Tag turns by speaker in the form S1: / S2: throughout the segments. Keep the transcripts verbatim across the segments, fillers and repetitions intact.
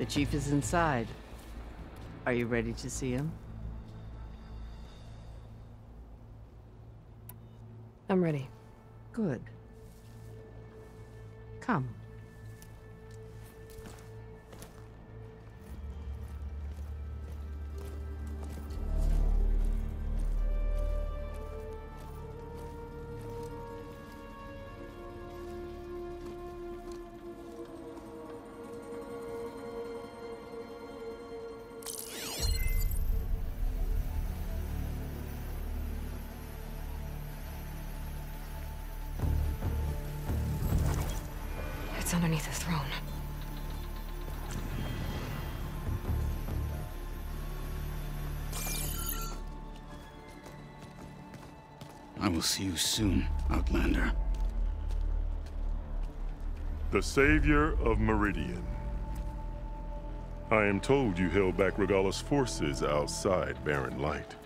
S1: The chief is inside. Are you ready to see him?
S2: I'm ready.
S1: Good. Come.
S2: It's underneath the throne.
S3: I will see you soon, Outlander.
S4: The Savior of Meridian. I am told you held back Regalla's forces outside Barren Light.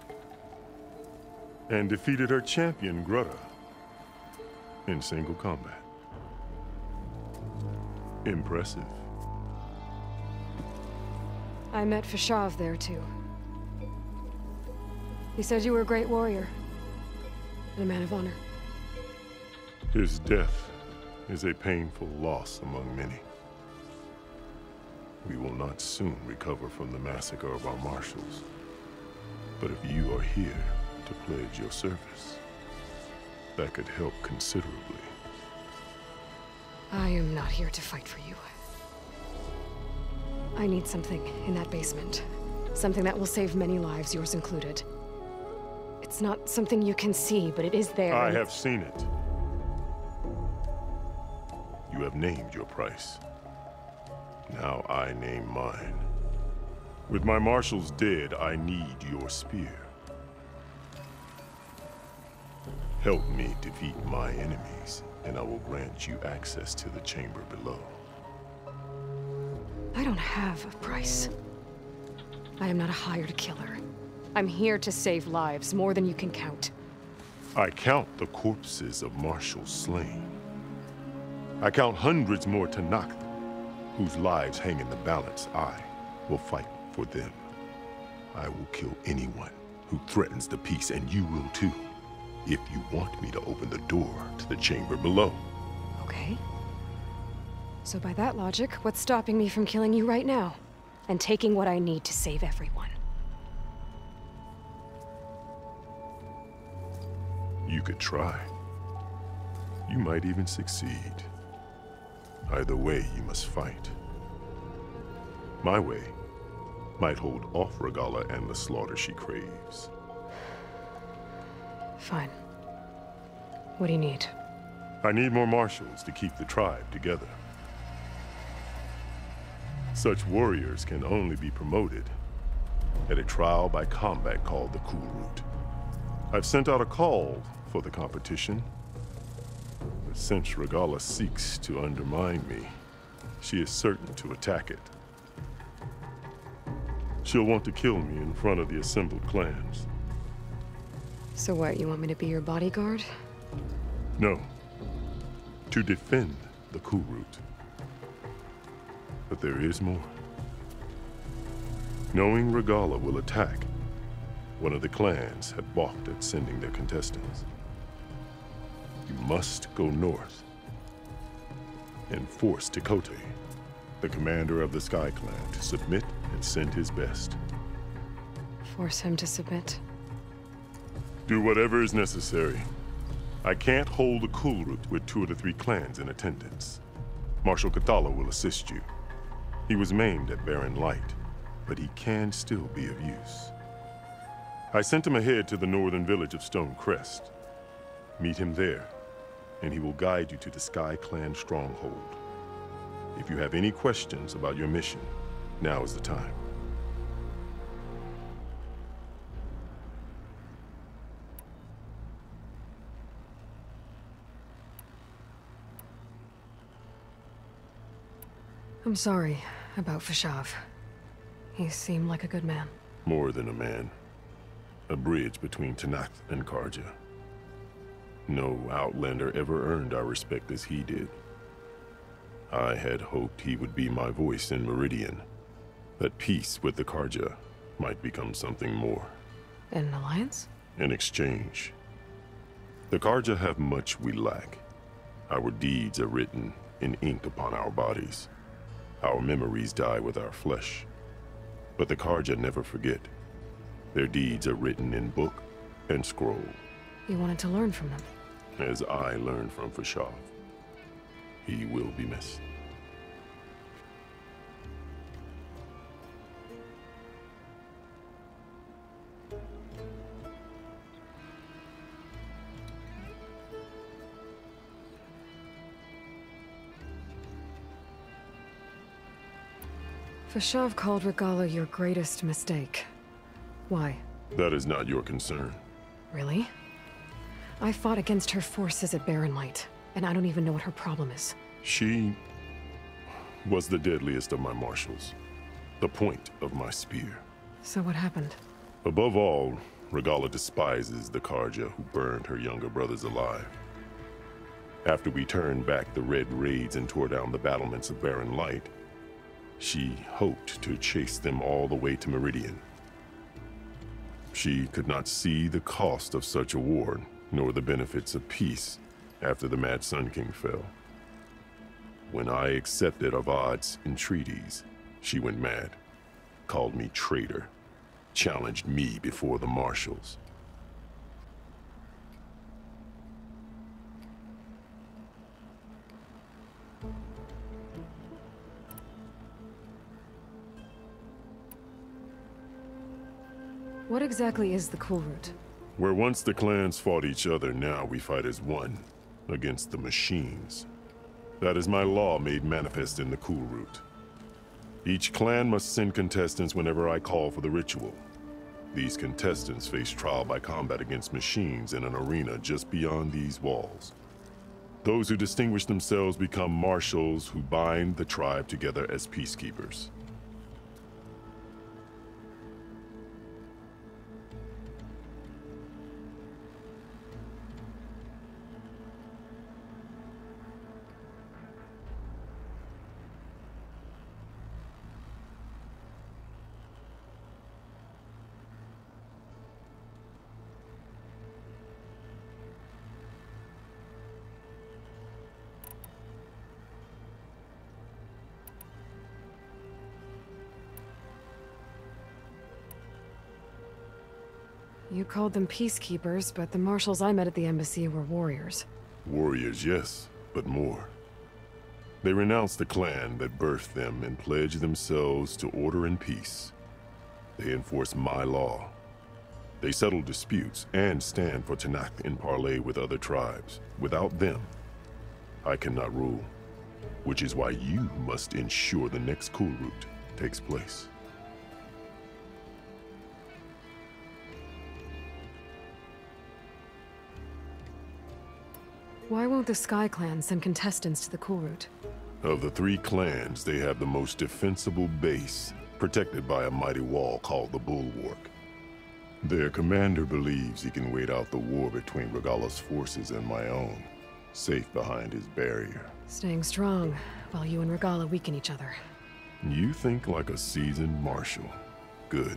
S4: And defeated her champion, Grudda, in single combat. Impressive.
S2: I met Fashav there, too. He said you were a great warrior. And a man of honor.
S4: His death is a painful loss among many. We will not soon recover from the massacre of our marshals. But if you are here to pledge your service, that could help considerably.
S2: I am not here to fight for you. I need something in that basement. Something that will save many lives, yours included. It's not something you can see, but it is there.
S4: I have seen it. You have named your price. Now I name mine. With my marshals dead, I need your spear. Help me defeat my enemies, and I will grant you access to the chamber below.
S2: I don't have a price. I am not a hired killer. I'm here to save lives, more than you can count.
S4: I count the corpses of marshals slain. I count hundreds more Tenakth, whose lives hang in the balance. I will fight for them. I will kill anyone who threatens the peace, and you will too, if you want me to open the door to the chamber below.
S2: Okay. So by that logic, what's stopping me from killing you right now? And taking what I need to save everyone?
S4: You could try. You might even succeed. Either way, you must fight. My way might hold off Regalla and the slaughter she craves.
S2: Fine. What do you need?
S4: I need more marshals to keep the tribe together. Such warriors can only be promoted at a trial by combat called the Kulrut. I've sent out a call for the competition, but since Regalla seeks to undermine me, she is certain to attack it. She'll want to kill me in front of the assembled clans.
S2: So what, you want me to be your bodyguard?
S4: No. To defend the Kulrut. But there is more. Knowing Regalla will attack, one of the clans had balked at sending their contestants. You must go north and force Tekotteh, the commander of the Sky Clan, to submit and send his best.
S2: Force him to submit?
S4: Do whatever is necessary. I can't hold the Kulrut with two of the three clans in attendance. Marshal Kotallo will assist you. He was maimed at Barren Light, but he can still be of use. I sent him ahead to the northern village of Stone Crest. Meet him there, and he will guide you to the Sky Clan stronghold. If you have any questions about your mission, now is the time.
S2: I'm sorry about Fashav. He seemed like a good man.
S4: More than a man. A bridge between Tenakth and Carja. No Outlander ever earned our respect as he did. I had hoped he would be my voice in Meridian, that peace with the Carja might become something more.
S2: An alliance?
S4: In exchange. The Carja have much we lack. Our deeds are written in ink upon our bodies. Our memories die with our flesh. But the Carja never forget. Their deeds are written in book and scroll.
S2: You wanted to learn from them.
S4: As I learned from Fashav. He will be missed.
S2: Fashav called Regalla your greatest mistake. Why?
S4: That is not your concern.
S2: Really? I fought against her forces at Barren Light, and I don't even know what her problem is.
S4: She was the deadliest of my marshals, the point of my spear.
S2: So what happened?
S4: Above all, Regalla despises the Carja who burned her younger brothers alive. After we turned back the Red Raids and tore down the battlements of Barren Light, she hoped to chase them all the way to Meridian. She could not see the cost of such a war, nor the benefits of peace after the Mad Sun King fell. When I accepted Avad's entreaties, she went mad, called me traitor, challenged me before the marshals.
S2: What exactly is the Kulrut?
S4: Where once the clans fought each other, now we fight as one, against the machines. That is my law made manifest in the Kulrut. Each clan must send contestants whenever I call for the ritual. These contestants face trial by combat against machines in an arena just beyond these walls. Those who distinguish themselves become marshals who bind the tribe together as peacekeepers.
S2: You called them peacekeepers, but the marshals I met at the embassy were warriors.
S4: Warriors, yes, but more. They renounce the clan that birthed them and pledge themselves to order and peace. They enforce my law. They settle disputes and stand for Tenakth in parley with other tribes. Without them, I cannot rule. Which is why you must ensure the next Kulrut takes place.
S2: Why won't the Sky Clan send contestants to the Kulrut?
S4: Of the three clans, they have the most defensible base, protected by a mighty wall called the Bulwark. Their commander believes he can wait out the war between Regalla's forces and my own, safe behind his barrier.
S2: Staying strong, while you and Regalla weaken each other.
S4: You think like a seasoned marshal. Good.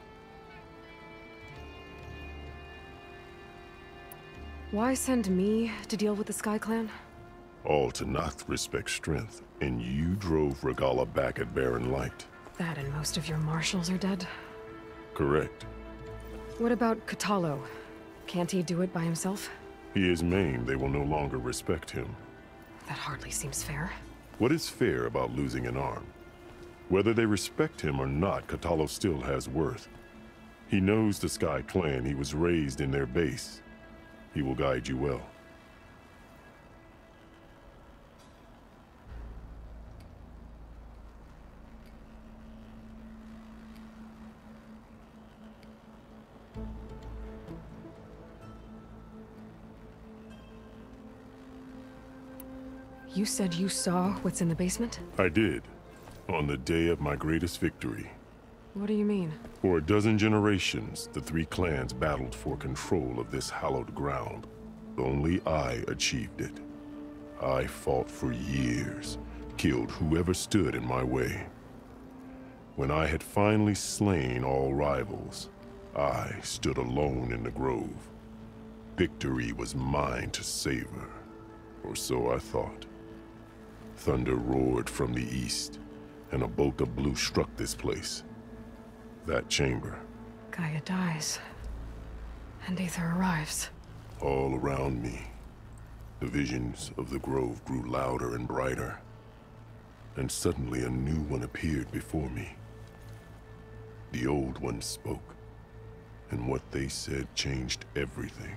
S2: Why send me to deal with the Sky Clan?
S4: All Tenakth respect strength, and you drove Regalla back at Barren Light.
S2: That and most of your marshals are dead?
S4: Correct.
S2: What about Kotallo? Can't he do it by himself?
S4: He is maimed. They will no longer respect him.
S2: That hardly seems fair.
S4: What is fair about losing an arm? Whether they respect him or not, Kotallo still has worth. He knows the Sky Clan. He was raised in their base. He will guide you well.
S2: You said you saw what's in the basement?
S4: I did, on the day of my greatest victory.
S2: What do you mean?
S4: For a dozen generations, the three clans battled for control of this hallowed ground. Only I achieved it. I fought for years, killed whoever stood in my way. When I had finally slain all rivals, I stood alone in the grove. Victory was mine to savor, or so I thought. Thunder roared from the east, and a bolt of blue struck this place. That chamber.
S2: Gaia dies, and Aether arrives.
S4: All around me, the visions of the grove grew louder and brighter, and suddenly a new one appeared before me. The old ones spoke, and what they said changed everything.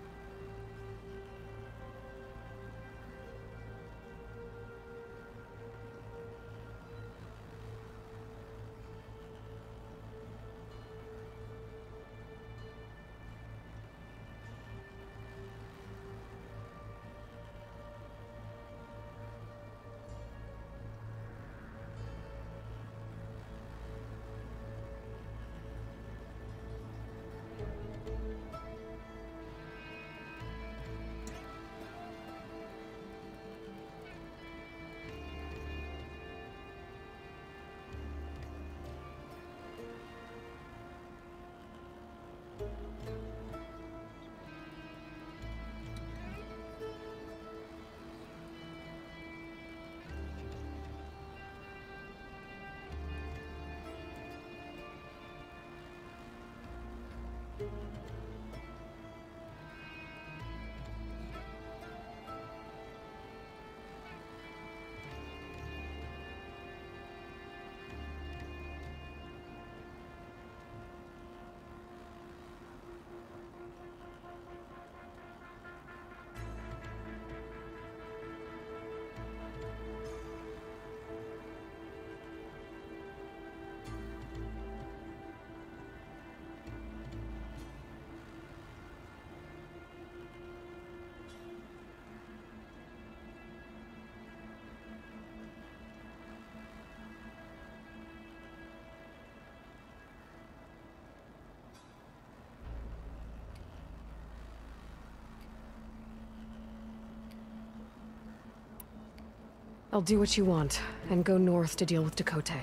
S2: I'll do what you want, and go north to deal with Tekotteh.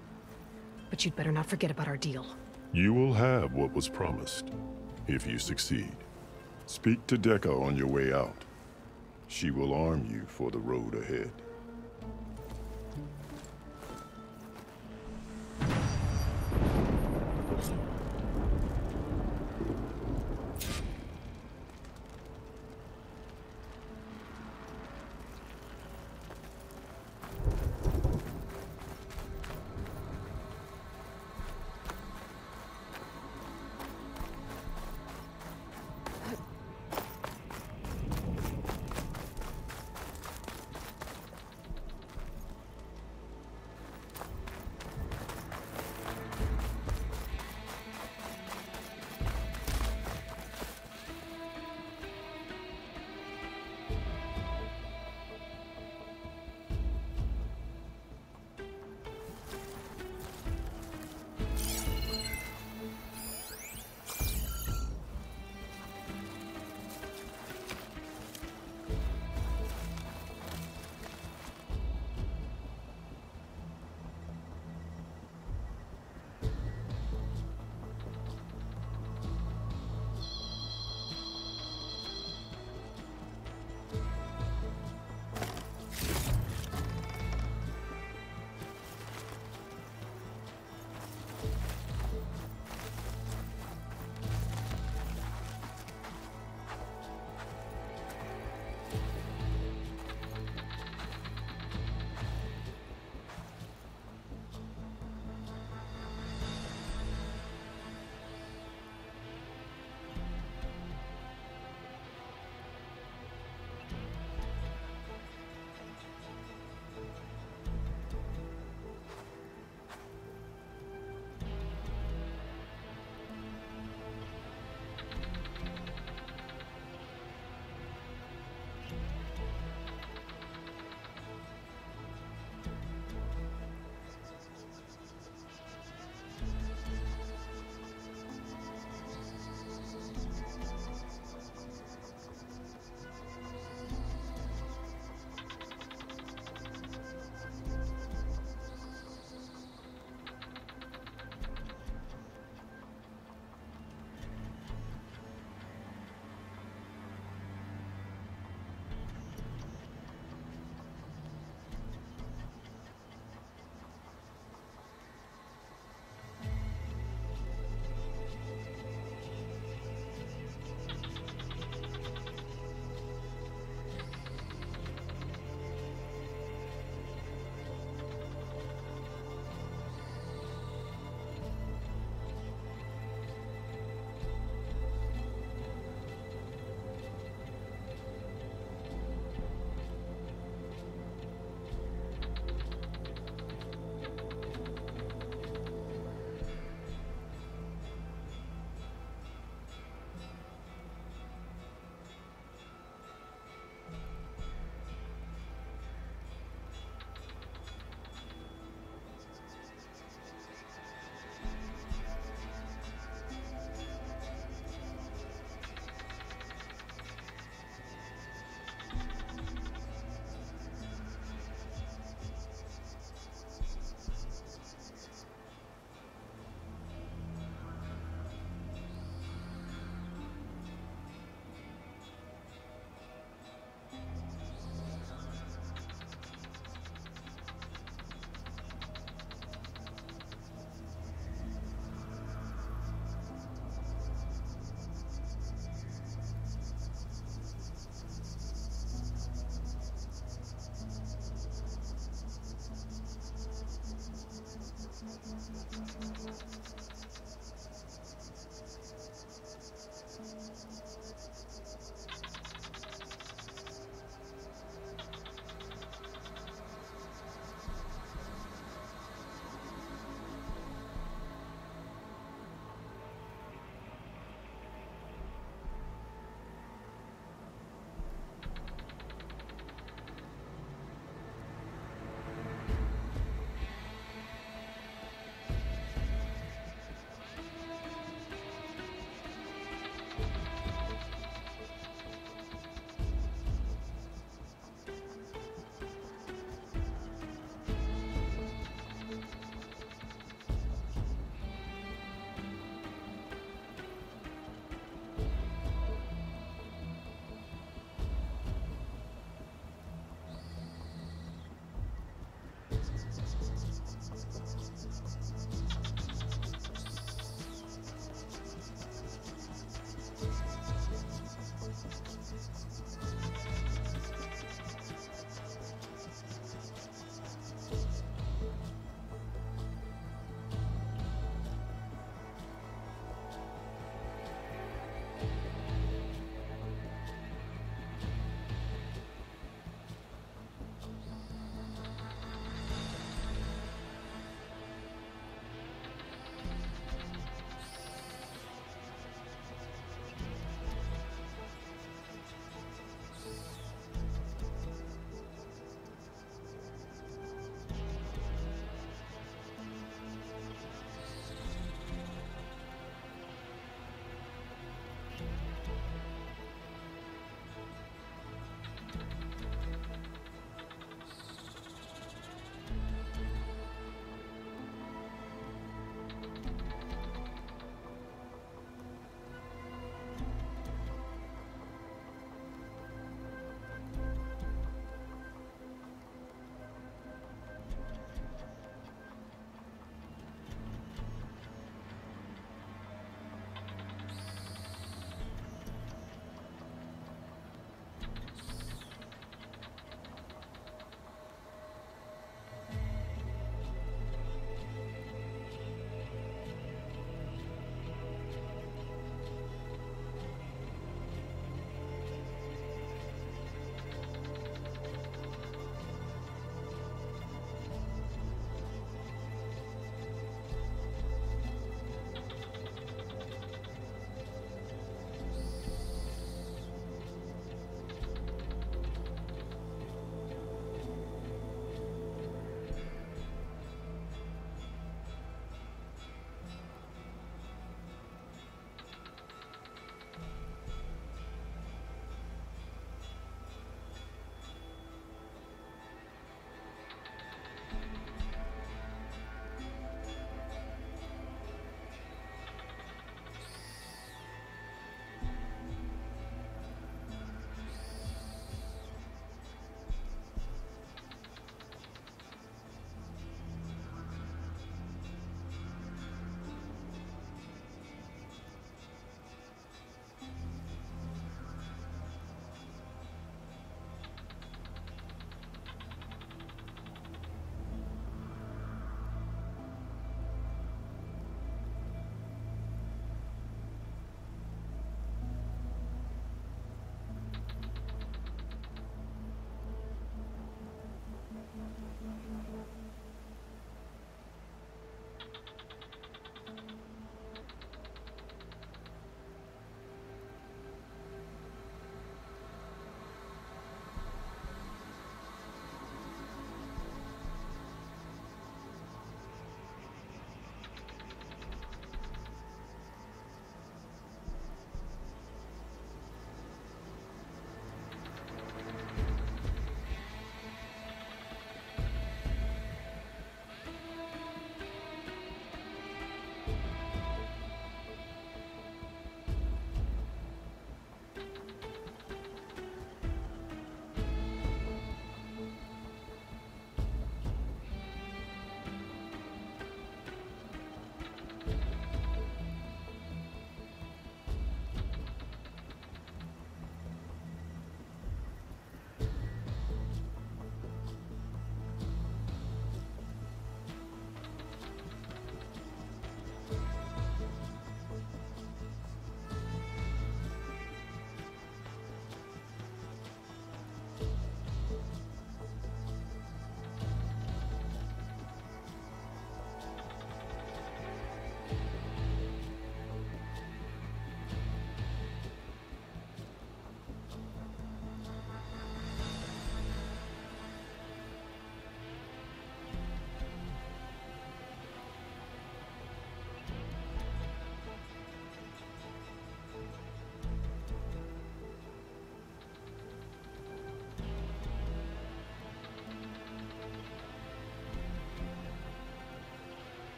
S2: But you'd better not forget about our deal.
S4: You will have what was promised, if you succeed. Speak to Dekka on your way out. She will arm you for the road ahead.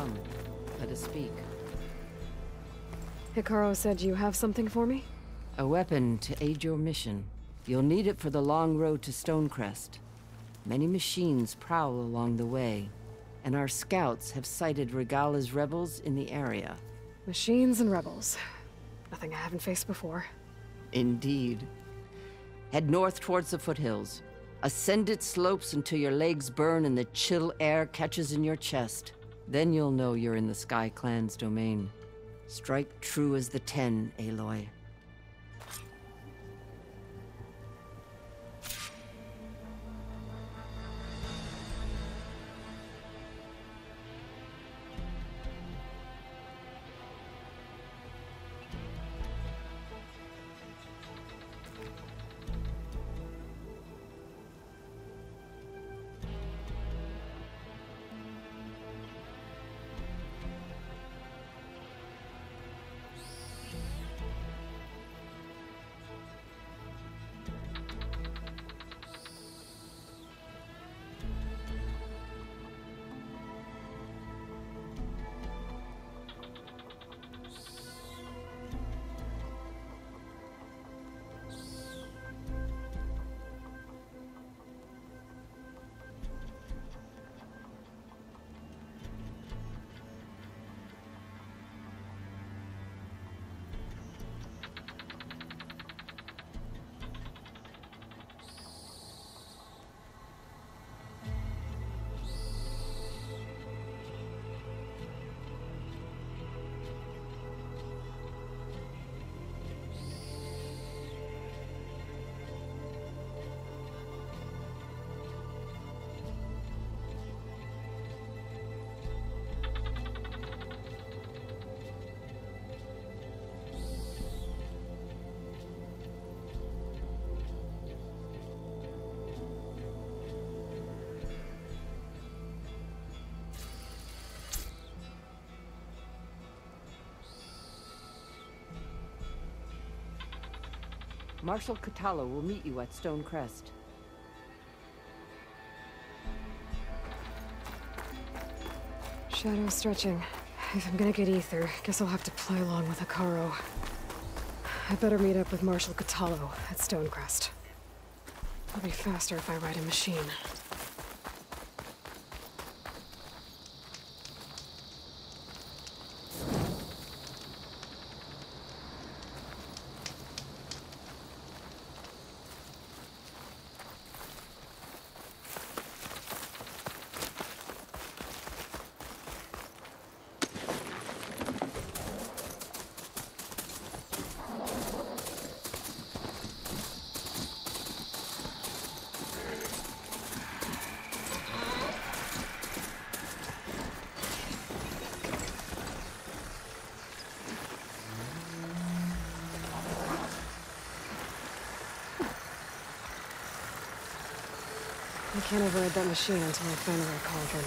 S1: Come, let us speak.
S2: Hekarro said you have something for me?
S1: A weapon to aid your mission. You'll need it for the long road to Stonecrest. Many machines prowl along the way, and our scouts have sighted Regalla's rebels in the area.
S2: Machines and rebels. Nothing I haven't faced before.
S1: Indeed. Head north towards the foothills. Ascend its slopes until your legs burn and the chill air catches in your chest. Then you'll know you're in the Sky Clan's domain. Strike true as the Ten, Aloy. Marshal Kotallo will meet you at Stonecrest.
S2: Shadow stretching. If I'm gonna get ether, guess I'll have to play along with Hekarro. I better meet up with Marshal Kotallo at Stonecrest. It'll be faster if I ride a machine. I can't override that machine until I find the right cauldron.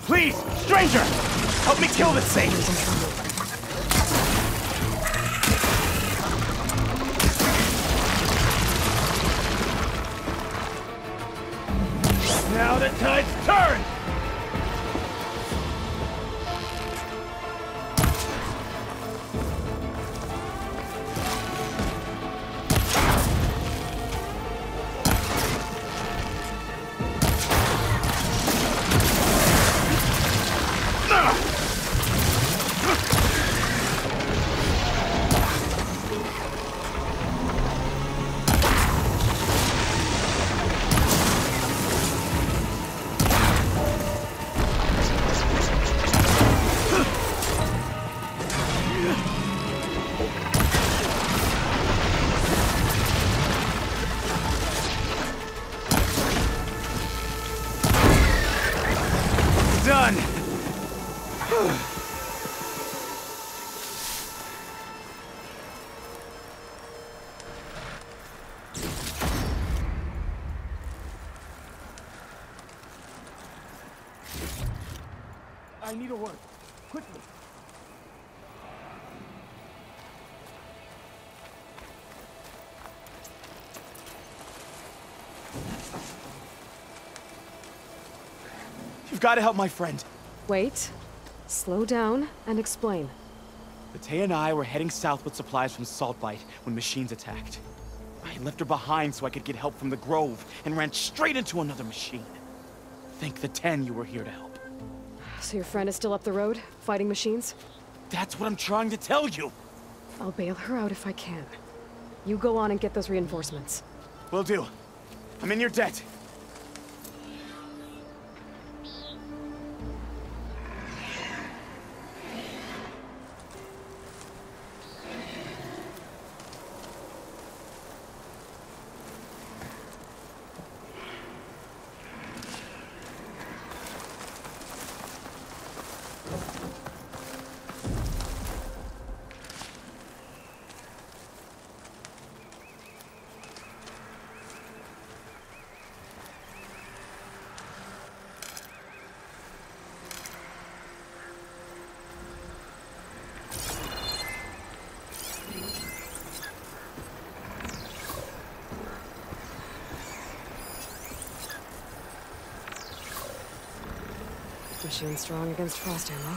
S5: Please, stranger! Help me kill this thing! Now the tide's turned! Done! I need a word. Quickly. You've got to help my friend.
S2: Wait. Slow down and explain.
S5: Battea and I were heading south with supplies from Saltbite when machines attacked. I left her behind so I could get help from the Grove and ran straight into another machine. Thank the Ten you were here to help.
S2: So your friend is still up the road, fighting machines?
S5: That's what I'm trying to tell you.
S2: I'll bail her out if I can. You go on and get those reinforcements.
S5: Will do. I'm in your debt.
S2: Machine strong against frost ammo.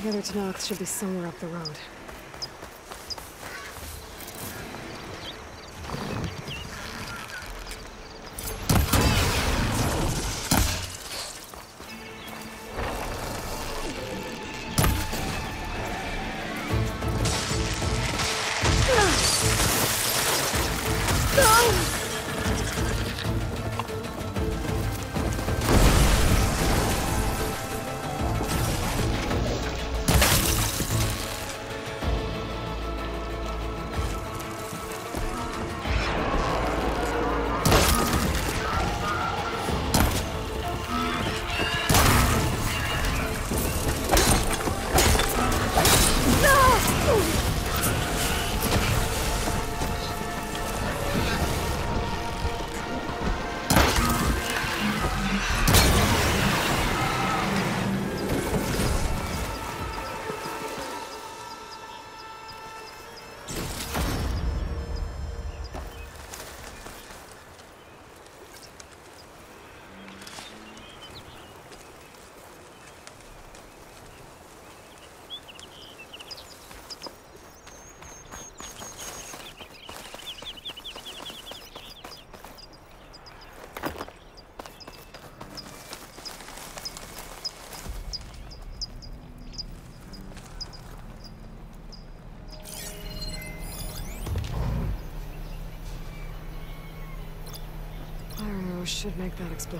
S2: The other Tanakhs should be somewhere up the road. Should make that explode.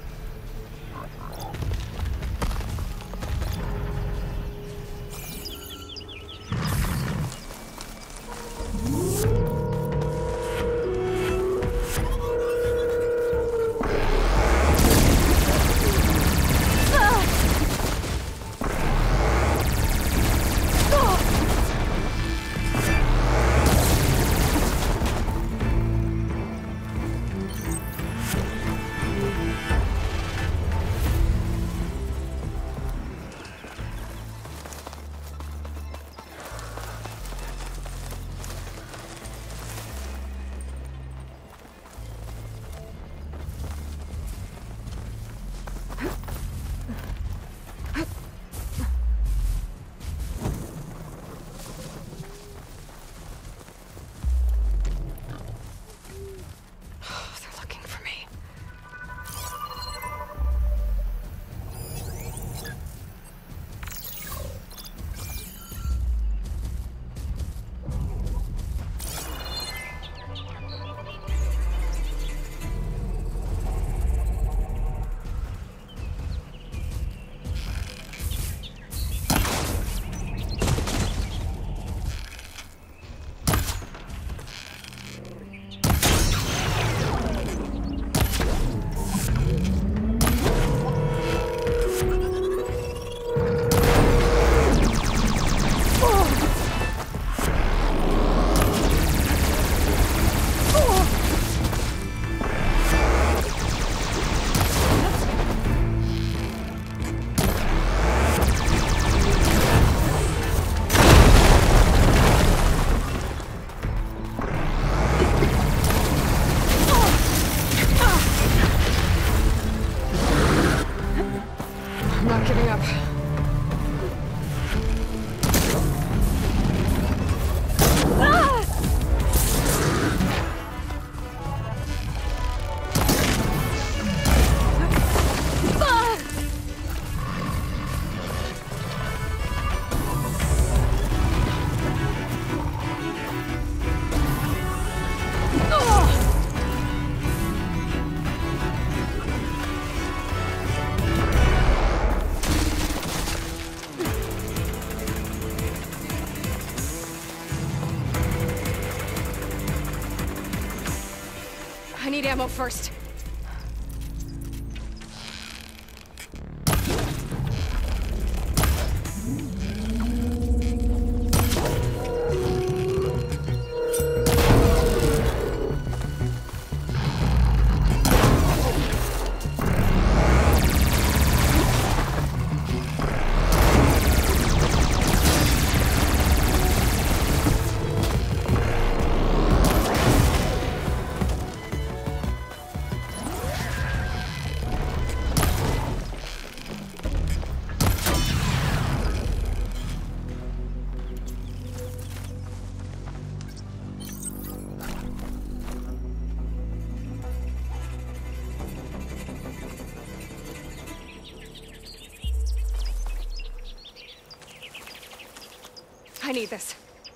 S2: I need ammo first. I need this.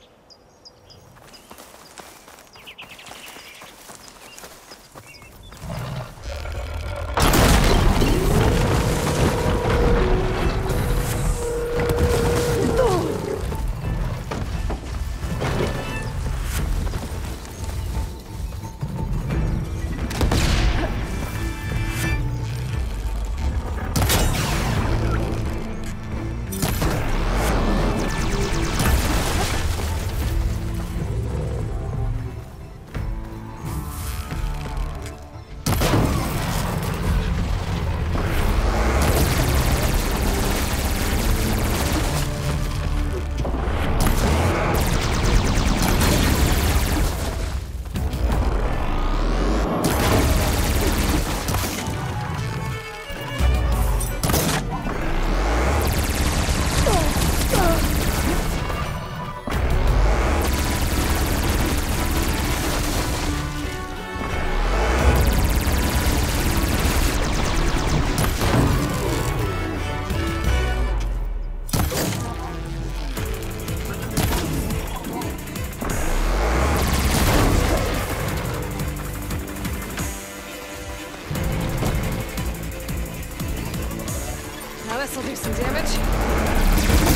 S2: This'll do some damage.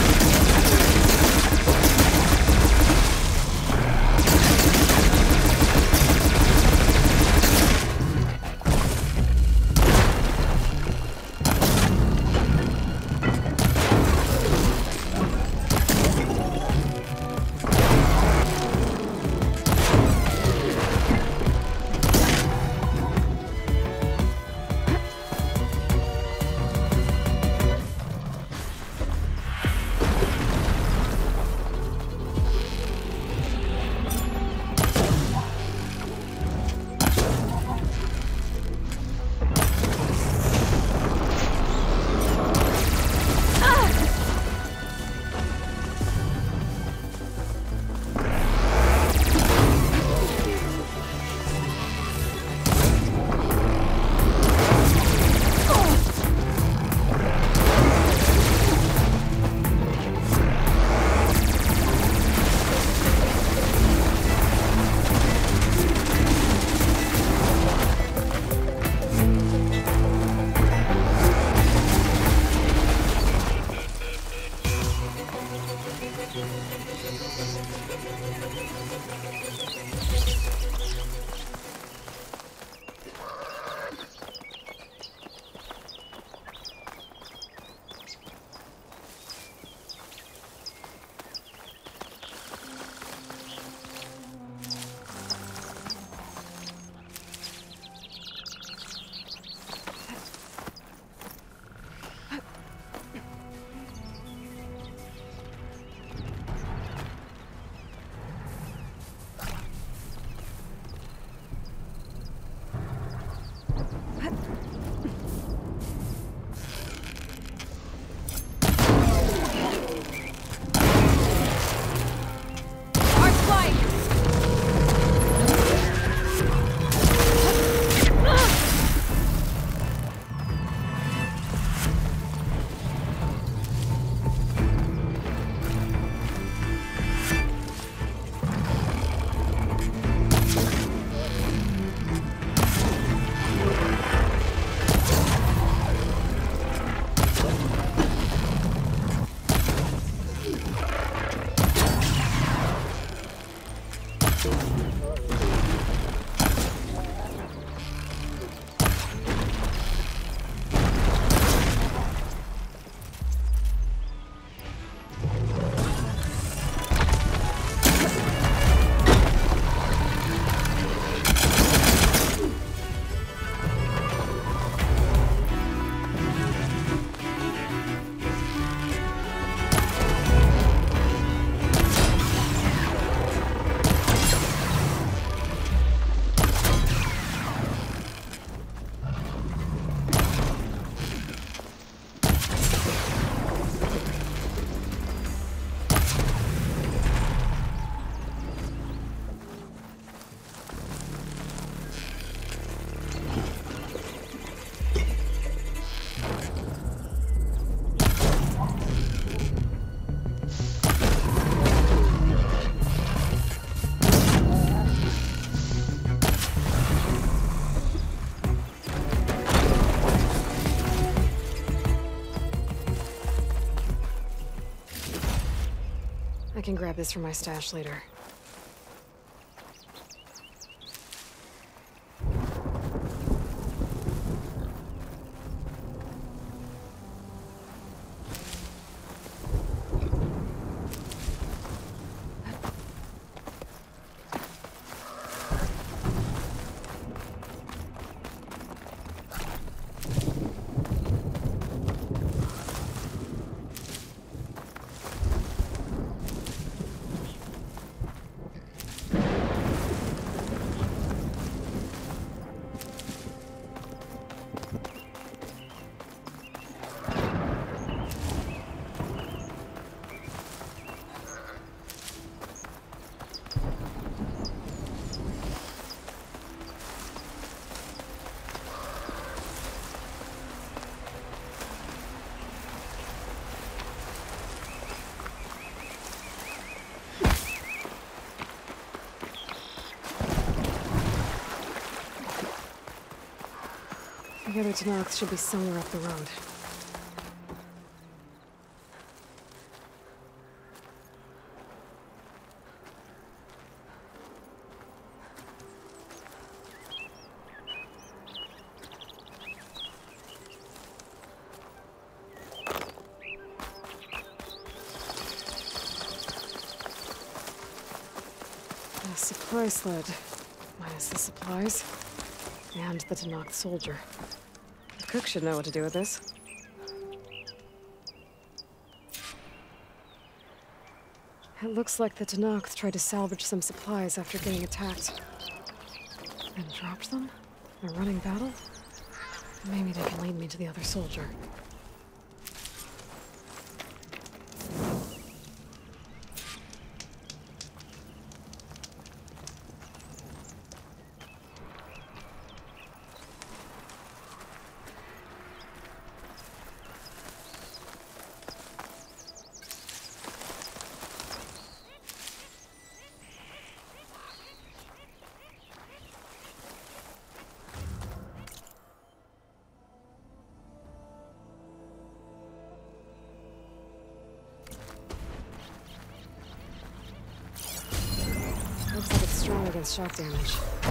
S2: I can grab this from my stash later. The other Tenarchs should be somewhere up the road. A supply sled, minus the supplies, and the Tenakth soldier. The cook should know what to do with this. It looks like the Tenakth tried to salvage some supplies after getting attacked. And dropped them? In a running battle? Maybe they can lead me to the other soldier. Looks like it's strong against shock damage.